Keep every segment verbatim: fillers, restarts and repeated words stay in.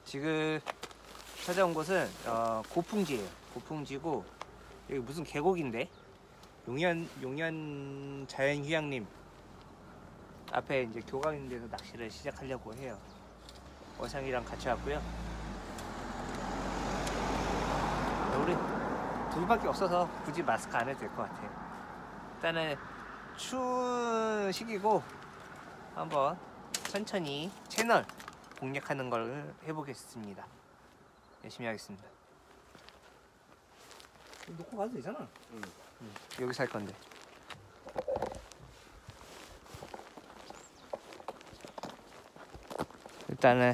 지금 찾아온 곳은 어, 고풍지예요. 고풍지고 여기 무슨 계곡인데 용현 용현 자연휴양림 앞에 이제 교감 있는 데서 낚시를 시작하려고 해요. 어상이랑 같이 왔고요. 우리 둘밖에 없어서 굳이 마스크 안 해도 될 것 같아요. 일단은 추운 시기고 한번 천천히 채널 공략하는 걸 해보겠습니다. 열심히 하겠습니다. 놓고 가도 되잖아. 응. 응. 여기서 할 건데. 일단은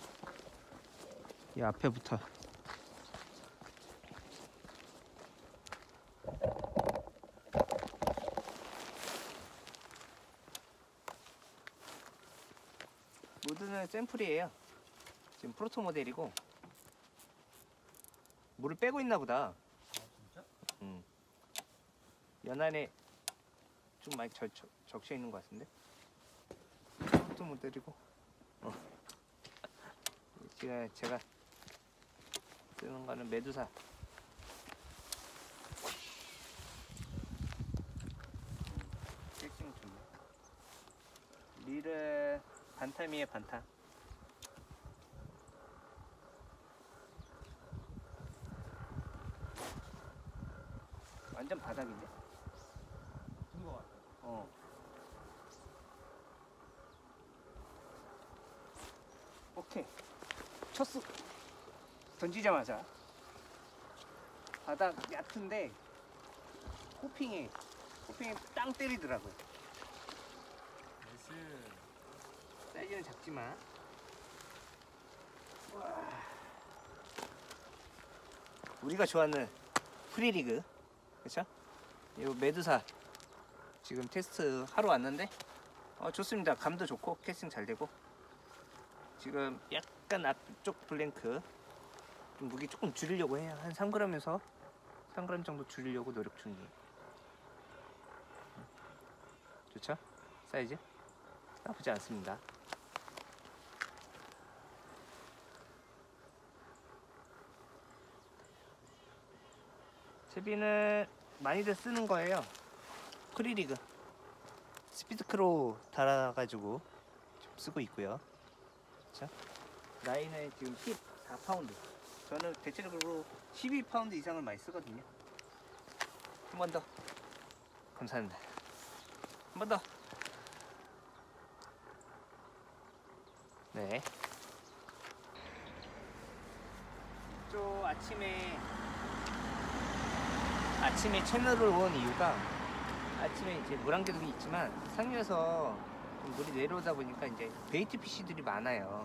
이 앞에부터 모드는 샘플이에요. 지금 프로토 모델이고 물을 빼고 있나 보다. 아 진짜? 음. 연안에 좀 많이 적, 적, 적셔 있는 것 같은데. 프로토 모델이고. 어. 지금 제가 쓰는 거는 메두사. 섹싱 좋네. 릴은 반탐이에요, 반탐. 완전 바닥인데? 든거 같아. 어. 오케이. 쳤어. 던지자마자 바닥 얕은데 호핑에 호핑에 땅 때리더라고요. 나이스. 사이즈는 작지만. 우와. 우리가 좋아하는 프리리그, 그렇죠? 이 메두사 지금 테스트 하러 왔는데 어, 좋습니다. 감도 좋고 캐스팅 잘 되고 지금 약간 앞쪽 블랭크 좀 무게 조금 줄이려고 해요. 한 삼 그램에서 삼 그램 정도 줄이려고 노력 중이에요. 좋죠? 사이즈 나쁘지 않습니다. 채비는 많이들 쓰는 거예요. 프리리그 스피드크로 달아가지고 좀 쓰고 있고요. 그쵸? 라인은 지금 십사 파운드. 저는 대체적으로 십이 파운드 이상을 많이 쓰거든요. 한 번 더. 감사합니다. 한 번 더. 네. 또 아침에 아침에 채널을 온 이유가 아침에 이제 물안개도 있지만 상류에서 물이 내려오다 보니까 이제 베이트 피쉬들이 많아요.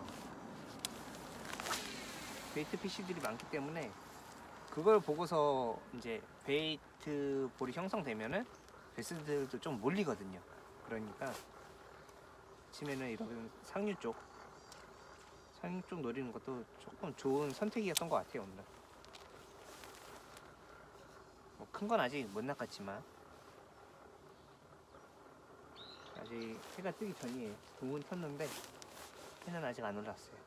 베이트 피쉬들이 많기 때문에 그걸 보고서 이제 베이트 볼이 형성되면은 베스들도 좀 몰리거든요. 그러니까 아침에는 이런 상류 쪽 상류 쪽 노리는 것도 조금 좋은 선택이었던 것 같아요. 오늘 뭐 큰 건 아직 못 낚았지만 아직 해가 뜨기 전이에요. 동은 켰는데 해는 아직 안 올랐어요.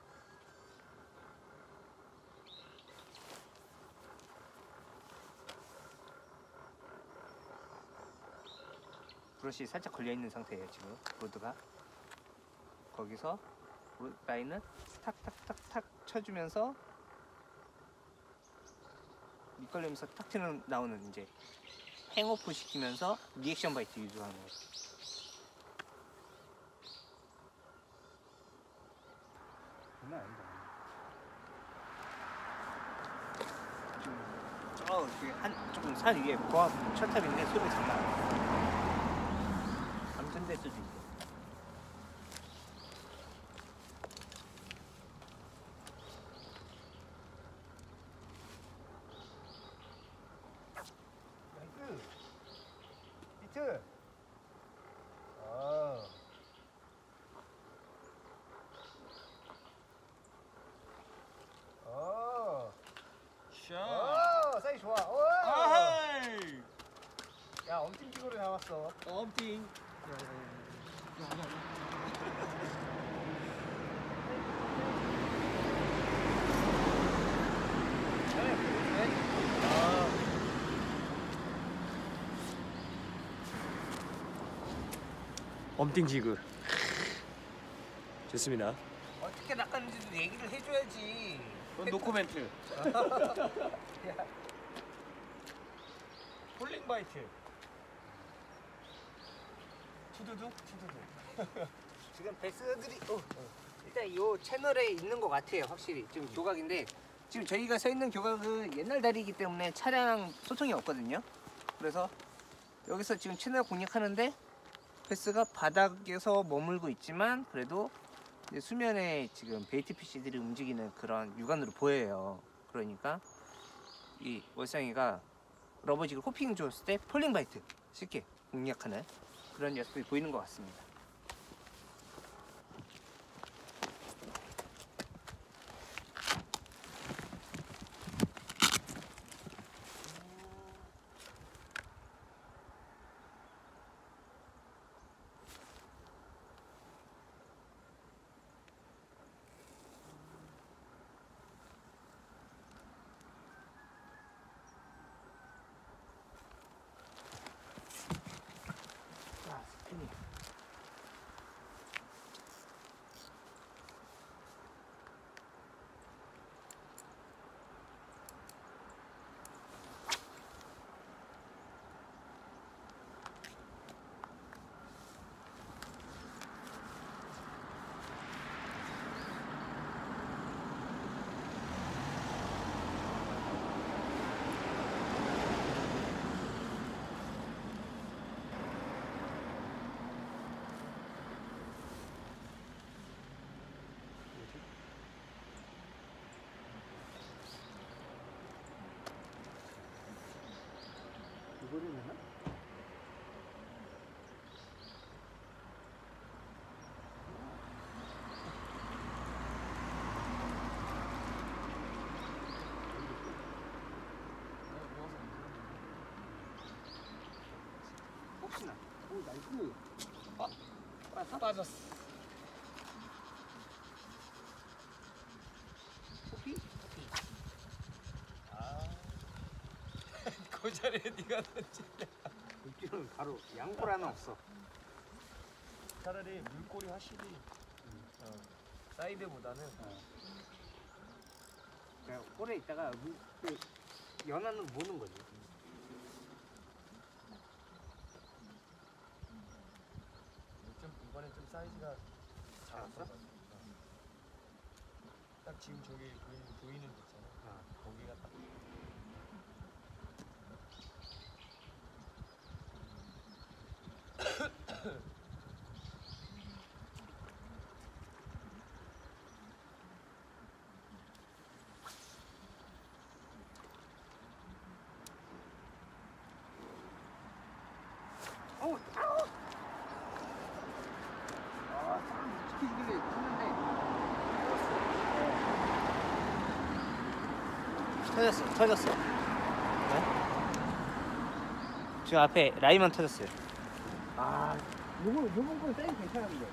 브러쉬 살짝 걸려있는 상태예요. 지금 로드가 거기서 라인은 탁탁탁탁 쳐주면서 밑걸리면서 탁 튀는 나오는 이제 행오프 시키면서 리액션 바이트 유도하는 거예요. 장난 아니다. 저 한 조금 산 위에 고압 철탑인데 소리가 장난 아니에요. 감전될 수도 있고. 나이스. 히트. 아. 어. 샷. 어, 사이즈 좋아. 오. 아하이. 야, 엄청 기고를 나왔어. 엄팅. 범팅 지그. 좋습니다. 어떻게 낚았는지도 얘기를 해줘야지. 그건 노코멘트. 폴링 바이트. 투두두? 투두두. 지금 베스들이 어, 일단 이 채널에 있는 것 같아요. 확실히 지금 교각인데 지금 저희가 서 있는 교각은 옛날 다리이기 때문에 차량 소통이 없거든요. 그래서 여기서 지금 채널 공략하는데 베스가 바닥에서 머물고 있지만 그래도 이제 수면에 지금 베이트 피쉬들이 움직이는 그런 육안으로 보여요. 그러니까 이 월상이가 러버지그 호핑 줬을 때 폴링 바이트 쉽게 공략하는 그런 녀석들이 보이는 것 같습니다. 아, 스피닝. 이거를 내나? 혹시나 오, 나이스. 빠졌어? 빠졌어. 호피? 그 자리에 네가 던지. 입질은 바로 양골 하나 없어. 차라리 물꼬리 확실히 어, 사이드보다는 그냥 홀에 있다가 물, 그 연안을 모는 거지. 좀 이번에 좀 사이즈가 작았어. 딱 지금 저기 보이는 보이는 데 있잖아. 아. 거기가 딱. 어우, 아우! 아, 사람 지키기를 했는데. 터졌어, 터졌어. 네? 지금 앞에 라인만 터졌어요. 아, 요거, 요번 건 사이즈 괜찮은데.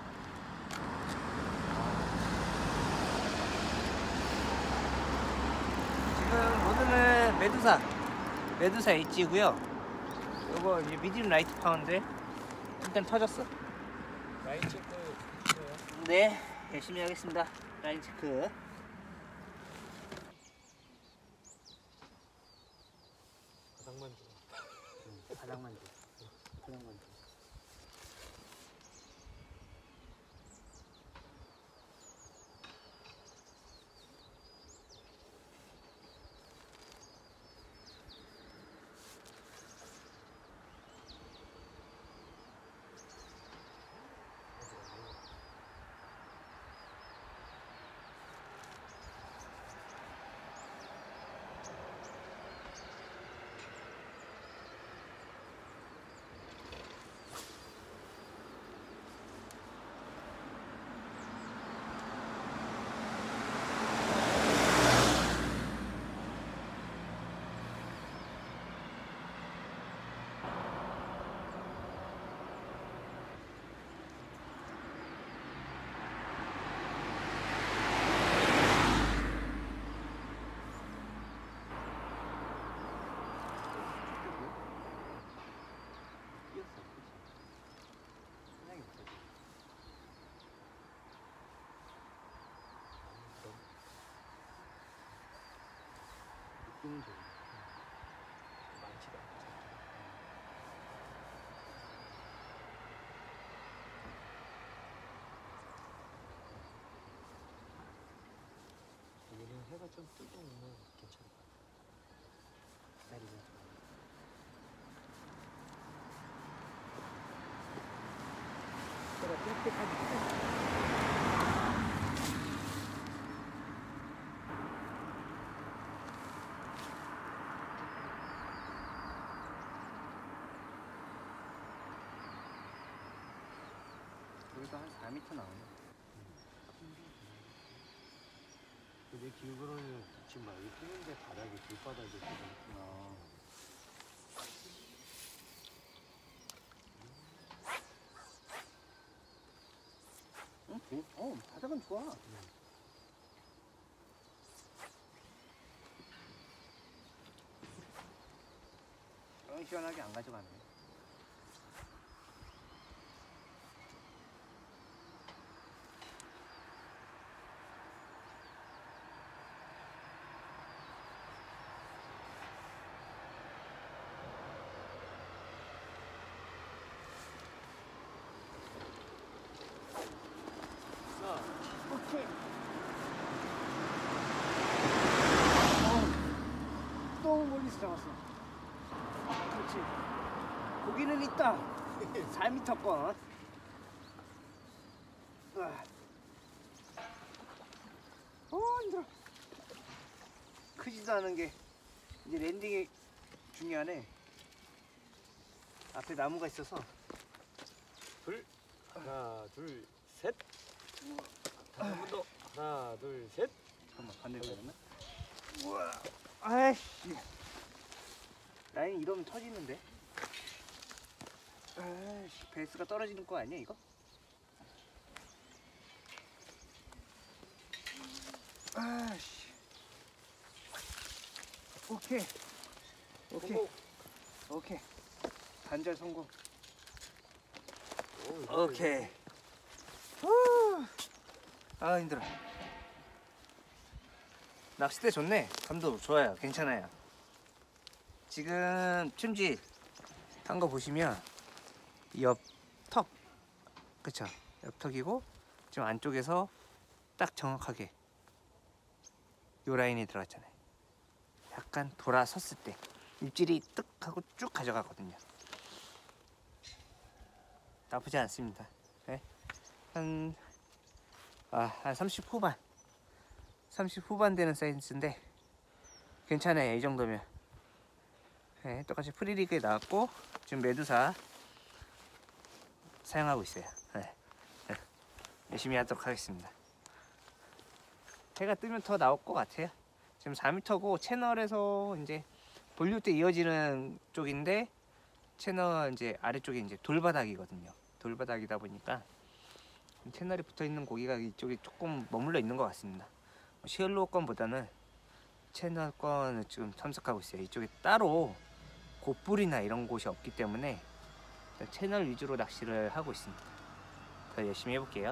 지금 모드는 메두사, 메두사 엣지고요. 요거 이제 미디움 라이트 파운드 일단 터졌어. 라인 체크 있어요? 네, 열심히 하겠습니다. 라인 체크. 바닥만 줘. 바닥만 줘. 바닥만 줘. 좀 뜯어오면 괜찮을 것 같아. 기다리면. 내가 그렇게까지. 여기도 한 사 미터 나오네. 근데 길거리는 붙지 말고 뛰는데 바닥에 길바닥에 붙어있구나. 응? 응? 어, 바닥은 좋아. 어, 시원하게 안 가져가네. 오케이. 어, 너무 멀리서 잡았어. 그렇지. 고기는 있다. 사 미터권. 어, 힘들어. 크지도 않은 게 이제 랜딩이 중요하네. 앞에 나무가 있어서. 둘, 하나, 둘, 셋. 다시 한 번 더. 하나, 둘, 셋. 잠깐만, 반대로 가야 되나? 우와, 아이씨. 라인 이러면 터지는데? 아이씨, 베이스가 떨어지는 거 아니야, 이거? 아이씨. 오케이. 오케이. 성공. 오케이. 단절 성공. 오, 오케이. 후. 아, 힘들어. 낚싯대 좋네. 감도 좋아요. 괜찮아요. 지금 춤지 한 거 보시면 옆턱, 그쵸? 옆턱이고 지금 안쪽에서 딱 정확하게 요 라인이 들어갔잖아요. 약간 돌아섰을 때 입질이 뜩 하고 쭉 가져가거든요. 나쁘지 않습니다. 네? 한, 아, 한 삼십 후반 삼십 후반 되는 사이즈인데 괜찮아요. 이 정도면. 네, 똑같이 프리리그에 나왔고 지금 메두사 사용하고 있어요. 네. 네. 열심히 하도록 하겠습니다. 해가 뜨면 더 나올 것 같아요. 지금 사 미터고 채널에서 이제 본류대 이어지는 쪽인데 채널 이제 아래쪽에 이제 돌바닥이거든요. 돌바닥이다 보니까 채널에 붙어 있는 고기가 이쪽에 조금 머물러 있는 것 같습니다. 시얼로 건보다는 채널 건을 지금 탐색하고 있어요. 이쪽에 따로 곶불이나 이런 곳이 없기 때문에 채널 위주로 낚시를 하고 있습니다. 더 열심히 해볼게요.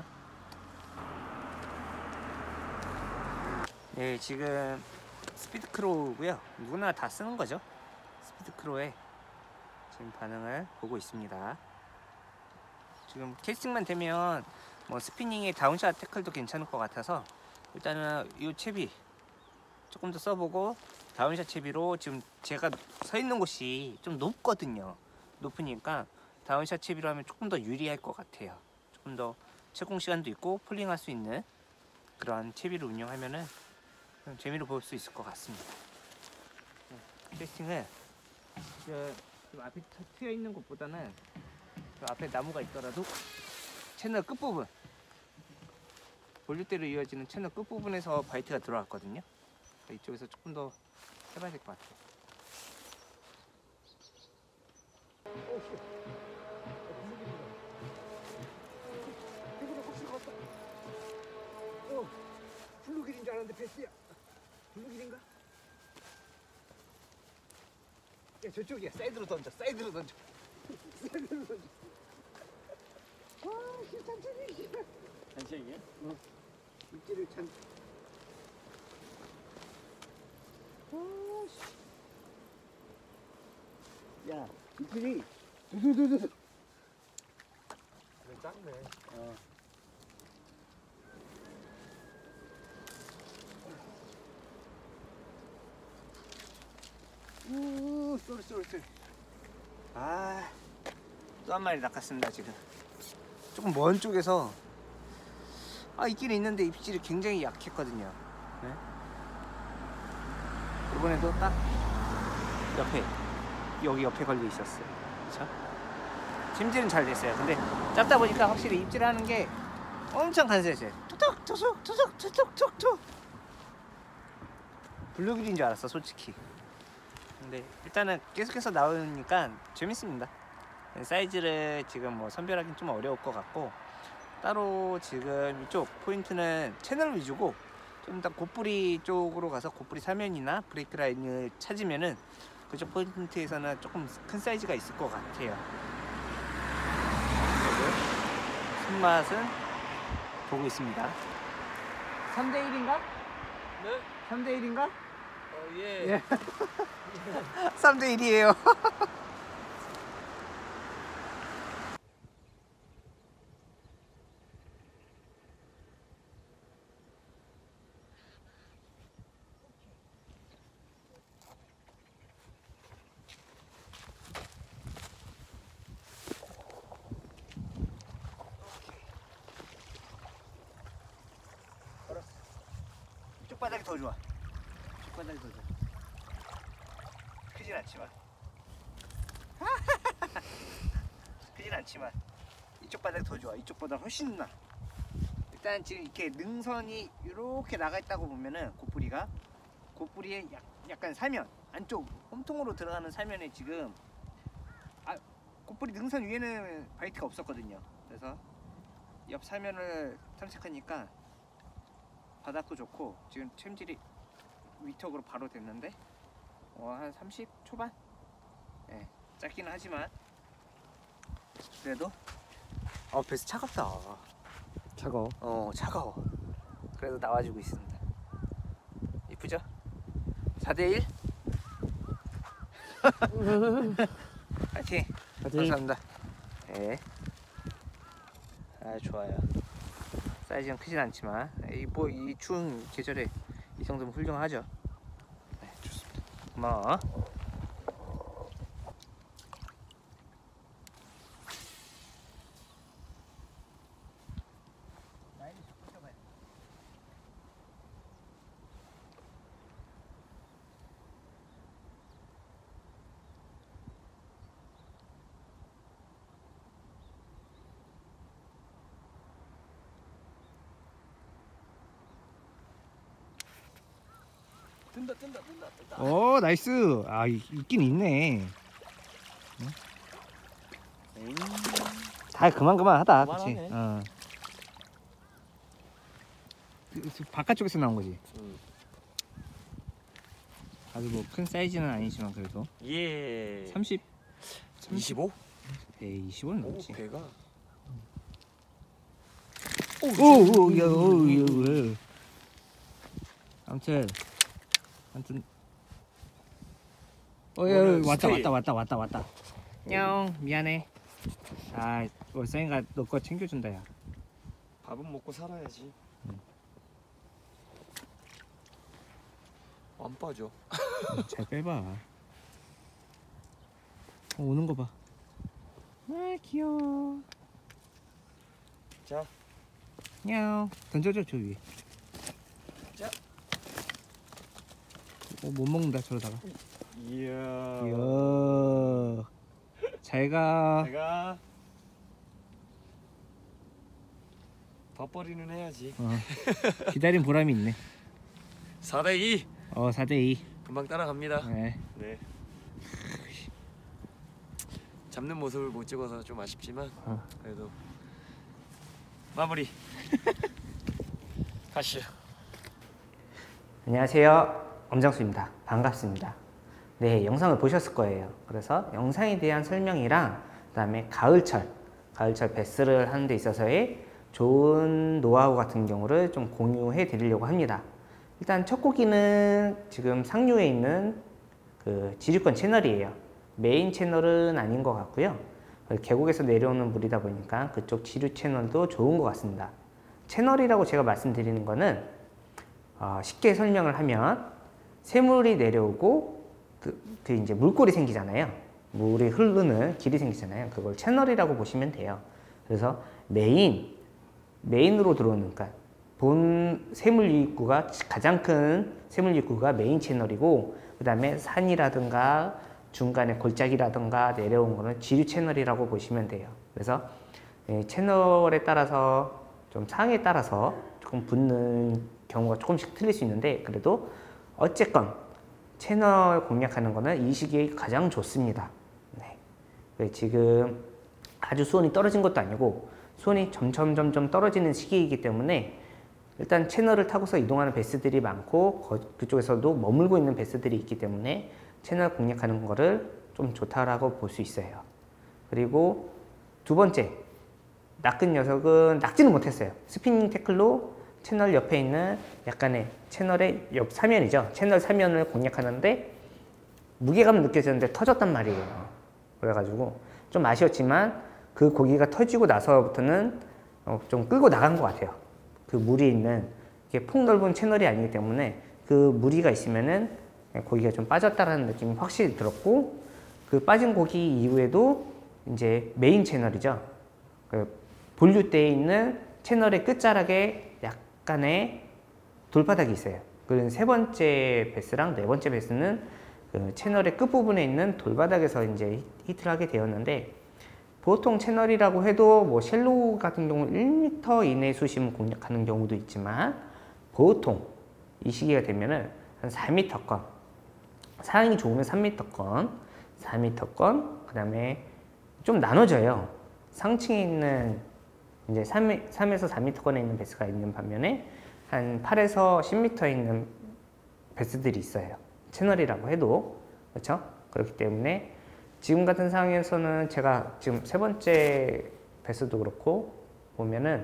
네, 지금 스피드크로우고요. 누구나 다 쓰는 거죠. 스피드크로우에 지금 반응을 보고 있습니다. 지금 캐스팅만 되면 뭐 스피닝에 다운샷 태클도 괜찮을 것 같아서 일단은 이 채비 조금 더 써보고 다운샷 채비로 지금 제가 서 있는 곳이 좀 높거든요. 높으니까 다운샷 채비로 하면 조금 더 유리할 것 같아요. 조금 더 채공 시간도 있고 폴링할 수 있는 그런 채비를 운영하면은 재미로 볼 수 있을 것 같습니다. 캐스팅을 저 앞에 트여 있는 곳보다는 저 앞에 나무가 있더라도 채널 끝부분 볼륨대로 이어지는 채널 끝부분에서 바이트가 들어왔거든요. 이쪽에서 조금 더 해봐야 될 것 같아요. 어, 블루길인 줄 알았는데 베스야. 블루길인가? 야, 저쪽이야. 사이드로 던져. 사이드로 던져. 사이드로 던져. 아, 씨, 천천히. 씨. 한시이야? 입질을 참. 아, 씨. 야, 입질이 두두두두. 그래, 작네. 어. 쏘리 쏘리 쏘리. 아, 또 한 마리 낚았습니다 지금. 조금 먼 쪽에서 아 있긴 있는데 입질이 굉장히 약했거든요. 네? 이번에도 딱 옆에 여기 옆에 걸려 있었어요. 그렇죠? 찜질은 잘 됐어요. 근데 잡다 보니까 확실히 입질하는 게 엄청 간소했어요. 툭툭 툭툭 툭툭 툭툭 툭툭. 블루길인 줄 알았어 솔직히. 근데 일단은 계속해서 나오니까 재밌습니다. 사이즈를 지금 뭐 선별하기는 좀 어려울 것 같고, 따로 지금 이쪽 포인트는 채널 위주고 좀 더 곱뿌리 쪽으로 가서 곱뿌리 사면이나 브레이크 라인을 찾으면은 그쪽 포인트에서는 조금 큰 사이즈가 있을 것 같아요. 그리고 손맛은 보고 있습니다. 삼 대 일인가? 네? 삼 대 일인가? 어, 예. 예. 삼 대 일이에요. 이쪽 바닥이 더 좋아. 이쪽 바닥이 더 좋아. 크진 않지만. 크진 않지만 이쪽 바닥이 더 좋아. 이쪽보다 훨씬 나. 일단 지금 이렇게 능선이 이렇게 나가 있다고 보면은 곱뿌리가 곱뿌리에 약, 약간 사면 안쪽 홈통으로 들어가는 사면에 지금 아 곱뿌리 능선 위에는 바이트가 없었거든요. 그래서 옆 사면을 탐색하니까 바닥도 좋고 지금 챔질이 위턱으로 바로 됐는데 어, 한 삼십 초반? 예, 네, 짧기는 하지만 그래도 어 배스 차갑다. 차가워. 어 차가워. 그래도 나와주고 있습니다. 이쁘죠? 사 대 일? 파이팅! 감사합니다. 네. 아 좋아요. 사이즈는 크진 않지만 이 뭐 이 추운 계절에 이 정도면 훌륭하죠. 네, 좋습니다. 고마워. 뜬다 뜬다 뜬다 뜬다. 오 나이스. 아 있긴 있네. 응? 다 그만 그만하다. 그치? 그만하네. 어. 그, 그 바깥쪽에서 나온 거지. 응. 아주 뭐 큰 사이즈는 아니지만 그래도 예. 삼십, 이십오? 에이 이십오는 오, 넘지. 배가. 오오야오야. 아무튼 아무튼 어야 오늘 왔다 스테이. 왔다 왔다 왔다 왔다. 냥 미안해. 아 월상이가 너 거 챙겨준다 야. 밥은 먹고 살아야지. 응. 안 빠져. 잘 빼봐. 어, 오는 거 봐. 아 귀여워. 자. 냥 던져줘 저 위에. 자. 어, 못 먹는다 저러다가. 이야. 이야. 잘가. 내가 밥벌이는 해야지. 어. 기다린 보람이 있네. 사 대 이. 어 사 대 이. 금방 따라갑니다. 네. 네. 잡는 모습을 못 찍어서 좀 아쉽지만 어. 그래도 마무리. 가시죠. 안녕하세요. 엄장수입니다. 반갑습니다. 네, 영상을 보셨을 거예요. 그래서 영상에 대한 설명이랑 그다음에 가을철, 가을철 베스를 하는 데 있어서의 좋은 노하우 같은 경우를 좀 공유해 드리려고 합니다. 일단 첫 고기는 지금 상류에 있는 그 지류권 채널이에요. 메인 채널은 아닌 것 같고요. 계곡에서 내려오는 물이다 보니까 그쪽 지류 채널도 좋은 것 같습니다. 채널이라고 제가 말씀드리는 거는 어, 쉽게 설명을 하면 새물이 내려오고 그, 그 이제 물골이 생기잖아요. 물이 흐르는 길이 생기잖아요. 그걸 채널이라고 보시면 돼요. 그래서 메인, 메인으로 들어오는, 그러니까 본 세물 유입구가 가장 큰 세물 유입구가 메인 채널이고, 그 다음에 산이라든가 중간에 골짜기라든가 내려온 거는 지류 채널이라고 보시면 돼요. 그래서 채널에 따라서 좀 상에 따라서 조금 붙는 경우가 조금씩 틀릴 수 있는데, 그래도 어쨌건 채널 공략하는 거는 이 시기에 가장 좋습니다. 네. 지금 아주 수온이 떨어진 것도 아니고 수온이 점점 점점 떨어지는 시기이기 때문에 일단 채널을 타고서 이동하는 베스들이 많고 그쪽에서도 머물고 있는 베스들이 있기 때문에 채널 공략하는 거를 좀 좋다라고 볼 수 있어요. 그리고 두 번째, 낚은 녀석은 낚지는 못했어요. 스피닝 태클로 채널 옆에 있는 약간의 채널의 옆 사면이죠. 채널 사면을 공략하는데 무게감 느껴졌는데 터졌단 말이에요. 그래가지고 좀 아쉬웠지만 그 고기가 터지고 나서부터는 좀 끌고 나간 것 같아요. 그 물이 있는 이게 폭넓은 채널이 아니기 때문에 그 무리가 있으면은 고기가 좀 빠졌다라는 느낌이 확실히 들었고, 그 빠진 고기 이후에도 이제 메인 채널이죠. 그 본류대에 있는 채널의 끝자락에 약간의 돌바닥이 있어요. 그 세 번째 베스랑 네 번째 베스는 그 채널의 끝부분에 있는 돌바닥에서 이제 히트를 하게 되었는데, 보통 채널이라고 해도 뭐 쉘로우 같은 경우는 일 미터 이내 수심을 공략하는 경우도 있지만, 보통 이 시기가 되면은 한 사 미터권, 상황이 좋으면 삼 미터권, 사 미터권, 그 다음에 좀 나눠져요. 상층에 있는 이제 삼에서 사 미터권에 있는 베스가 있는 반면에 한 팔에서 십 미터에 있는 베스들이 있어요. 채널이라고 해도. 그렇죠? 그렇기 때문에 지금 같은 상황에서는 제가 지금 세 번째 베스도 그렇고 보면은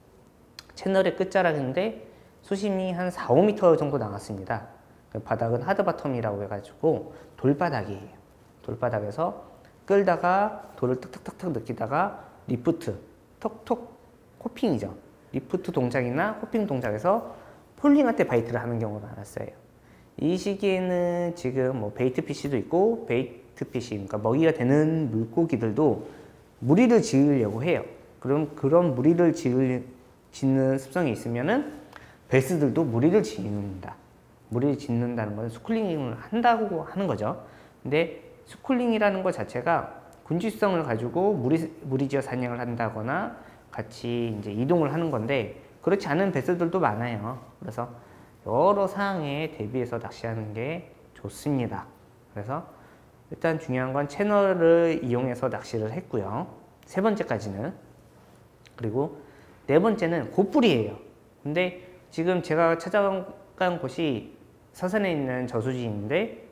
채널의 끝자락인데 수심이 한 사, 오 미터 정도 나왔습니다. 바닥은 하드바텀이라고 해가지고 돌바닥이에요. 돌바닥에서 끌다가 돌을 탁탁탁탁 느끼다가 리프트, 톡톡 호핑이죠. 리프트 동작이나 호핑 동작에서 폴링할 때 바이트를 하는 경우가 많았어요. 이 시기에는 지금 뭐 베이트 피쉬도 있고 베이트 피쉬, 그러니까 먹이가 되는 물고기들도 무리를 지으려고 해요. 그럼 그런 무리를 지을, 짓는 습성이 있으면은 베스들도 무리를 짓는다. 무리를 짓는다는 것은 스쿨링을 한다고 하는 거죠. 근데 스쿨링이라는 것 자체가 군지성을 가지고 무리, 무리지어 사냥을 한다거나 같이 이제 이동을 하는 건데, 그렇지 않은 베스들도 많아요. 그래서 여러 상황에 대비해서 낚시하는 게 좋습니다. 그래서 일단 중요한 건 채널을 이용해서 낚시를 했고요. 세 번째까지는. 그리고 네 번째는 곶뿌리예요. 근데 지금 제가 찾아간 곳이 서산에 있는 저수지인데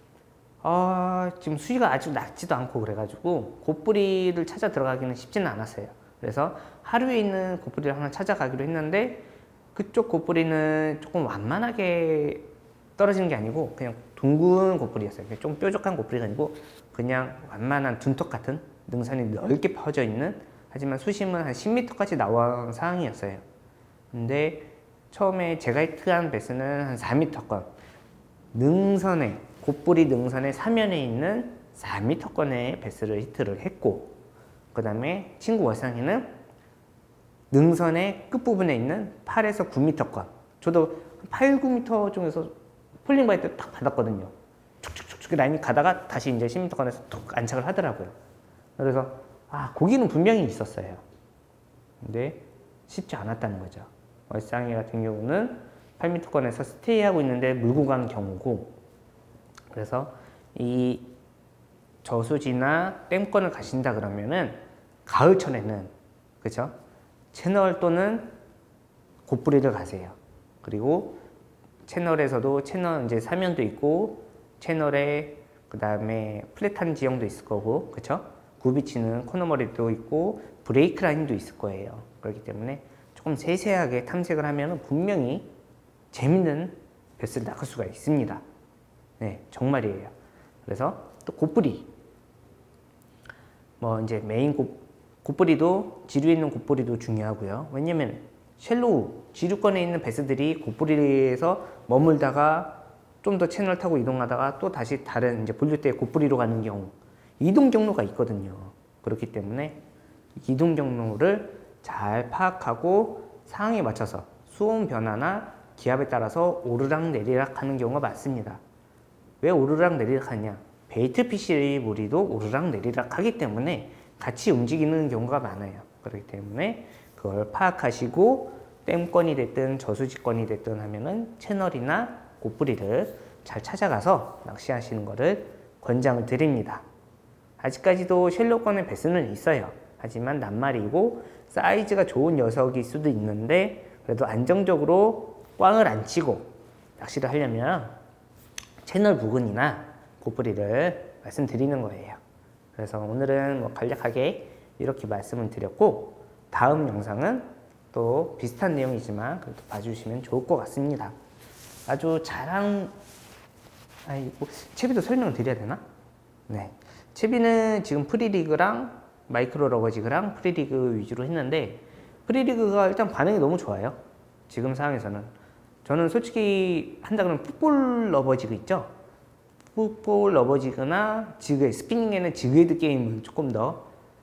어, 지금 수위가 아주 낮지도 않고 그래가지고 곶뿌리를 찾아 들어가기는 쉽지는 않았어요. 그래서 하류에 있는 곶뿌리를 하나 찾아가기로 했는데 그쪽 곶뿌리는 조금 완만하게 떨어지는 게 아니고 그냥 둥근 곶뿌리였어요. 좀 뾰족한 곶뿌리가 아니고 그냥 완만한 둔턱 같은 능선이 넓게 퍼져 있는, 하지만 수심은 한 십 미터까지 나온 상황이었어요. 근데 처음에 제가 히트한 베스는 한 사 미터권, 능선에, 곶뿌리 능선의 사면에 있는 사 미터권의 베스를 히트를 했고, 그 다음에 친구 월상이는 능선의 끝부분에 있는 팔에서 구 미터권, 저도 팔, 구 미터 중에서 폴링 바이트 딱 받았거든요. 축축축축 라인이 가다가 다시 이제 십 미터권에서 툭 안착을 하더라고요. 그래서 아, 고기는 분명히 있었어요. 근데 쉽지 않았다는 거죠. 월상이 같은 경우는 팔 미터권에서 스테이하고 있는데 물고 가는 경우고, 그래서 이 저수지나 댐권을 가신다 그러면은 가을철에는, 그죠? 채널 또는 곶뿌리를 가세요. 그리고 채널에서도 채널 이제 사면도 있고 채널에 그 다음에 플랫한 지형도 있을 거고, 그쵸? 굽이치는 코너머리도 있고 브레이크 라인도 있을 거예요. 그렇기 때문에 조금 세세하게 탐색을 하면 분명히 재밌는 베스를 낚을 수가 있습니다. 네, 정말이에요. 그래서 또 곶뿌리, 뭐 이제 메인 곶, 곶뿌리도 지류에 있는 곶뿌리도 중요하고요. 왜냐면 쉘로우, 지류권에 있는 베스들이 곶뿌리에서 머물다가 좀 더 채널 타고 이동하다가 또 다시 다른 이제 분류대 곱부리로 가는 경우 이동 경로가 있거든요. 그렇기 때문에 이동 경로를 잘 파악하고 상황에 맞춰서 수온 변화나 기압에 따라서 오르락 내리락 하는 경우가 많습니다. 왜 오르락 내리락 하냐? 베이트 피쉬 무리도 오르락 내리락 하기 때문에 같이 움직이는 경우가 많아요. 그렇기 때문에 그걸 파악하시고 댐권이 됐든 저수지권이 됐든 하면은 채널이나 곱부리를 잘 찾아가서 낚시하시는 것을 권장을 드립니다. 아직까지도 쉘로권의 배스는 있어요. 하지만 낱말이고 사이즈가 좋은 녀석일 수도 있는데 그래도 안정적으로 꽝을 안 치고 낚시를 하려면 채널 부근이나 곱부리를 말씀드리는 거예요. 그래서 오늘은 뭐 간략하게 이렇게 말씀을 드렸고 다음 영상은 또 비슷한 내용이지만 그래도 봐주시면 좋을 것 같습니다. 아주 자랑 아이고 채비도 설명을 드려야 되나? 네, 채비는 지금 프리리그랑 마이크로 러버지그랑 프리리그 위주로 했는데 프리리그가 일단 반응이 너무 좋아요. 지금 상황에서는 저는 솔직히 한다 그러면 풋볼 러버지그 있죠? 풋볼 러버지그나 지그헤드, 스피닝에는 지그헤드 게임을 조금 더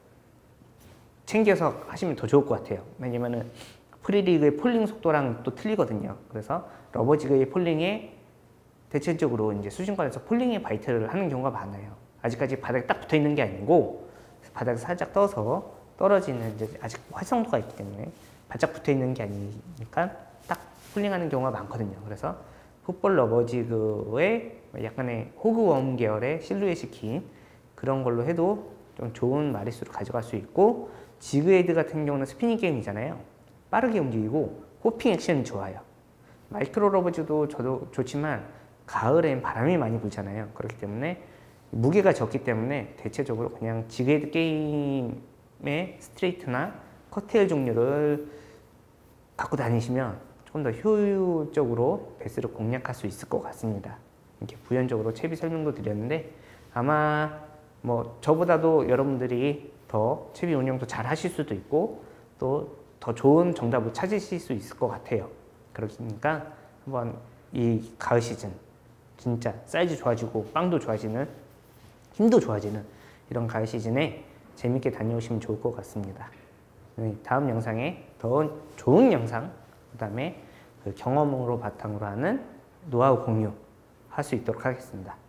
챙겨서 하시면 더 좋을 것 같아요. 왜냐면은 프리리그의 폴링 속도랑 또 틀리거든요. 그래서 러버지그의 폴링에 대체적으로 이제 수중관에서 폴링의 바이트를 하는 경우가 많아요. 아직까지 바닥에 딱 붙어 있는 게 아니고 바닥에 살짝 떠서 떨어지는 이제 아직 활성도가 있기 때문에 바짝 붙어 있는 게 아니니까 딱 폴링하는 경우가 많거든요. 그래서 풋볼 러버지그의 약간의 호그웜 계열의 실루엣이 긴 그런 걸로 해도 좀 좋은 마리수를 가져갈 수 있고 지그헤드 같은 경우는 스피닝 게임이잖아요. 빠르게 움직이고 호핑 액션이 좋아요. 마이크로 러버지도 저도 좋지만 가을엔 바람이 많이 불잖아요. 그렇기 때문에 무게가 적기 때문에 대체적으로 그냥 지그헤드 게임의 스트레이트나 커테일 종류를 갖고 다니시면 조금 더 효율적으로 배스를 공략할 수 있을 것 같습니다. 이렇게 부연적으로 채비 설명도 드렸는데 아마 뭐 저보다도 여러분들이 더 채비 운영도 잘 하실 수도 있고 또 더 좋은 정답을 찾으실 수 있을 것 같아요. 그러니까 한번 이 가을 시즌 진짜 사이즈 좋아지고 빵도 좋아지는 힘도 좋아지는 이런 가을 시즌에 재밌게 다녀오시면 좋을 것 같습니다. 다음 영상에 더 좋은 영상 그 다음에 그 경험으로 바탕으로 하는 노하우 공유 할 수 있도록 하겠습니다.